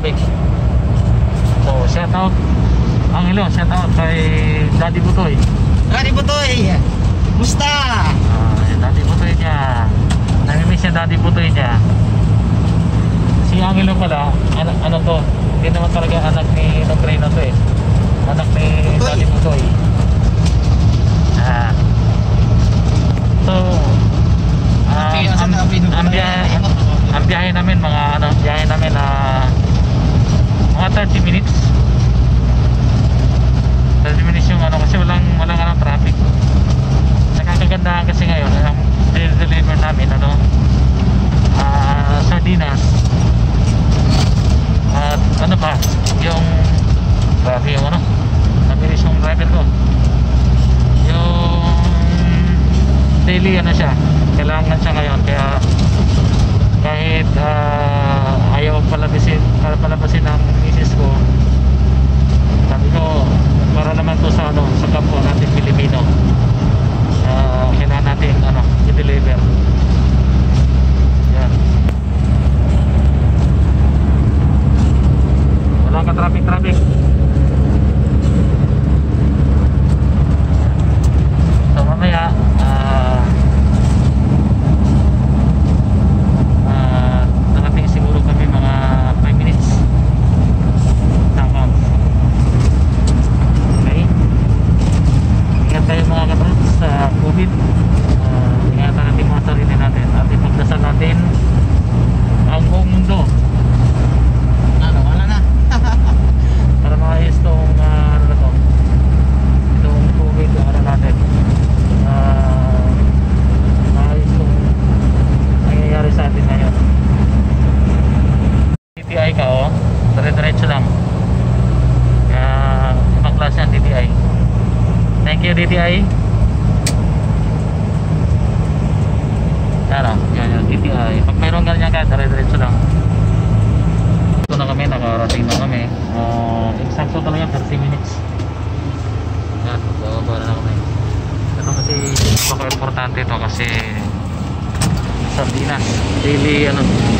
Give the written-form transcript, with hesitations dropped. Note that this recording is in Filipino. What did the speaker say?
traffic. So shout out Angelo, shout out kay Daddy Butoy. Daddy Butoy, musta? Daddy Butoy niya, namimiss niya Daddy Butoy niya. Si Angelo pala, ano to, hindi naman talaga anak ni Nogreno to eh, anak ni Butoy. Daddy Butoy. So ang biyahe namin mga biyahe namin mga 30 minutes yung kasi walang traffic. Nakakagandahan kasi ngayon ang deliver namin sardinas at yung grabe yung nabilis yung driver ko, yung daily siya, kailangan siya ngayon, kaya kahit ayaw palabasin ng misis ko, sabi ko para naman to sa kapwa natin Pilipino, kailangan natin i-deliver. Yan, wala ka traffic. So mamaya nakating siguro kami mga 5 minutes tamang. Okay, ingat tayo mga katrops sa COVID. Ingatan natin mga sarili natin at ipagdasal natin ang buong mundo Wala na. para maayos tong itong COVID natin, maayos tong nangyayari sa atin ngayon. DTI ka dire-diretso lang, kaya ibang klase ang DTI. Thank you DTI. Yan DTI, pag mayroong ganyan ka dire-diretso lang. Ito na kami, nakarating na kami. Eksakto talaga 30 minutes. Yan, bababa na kami. Ito kasi importante ito kasi sardinas daily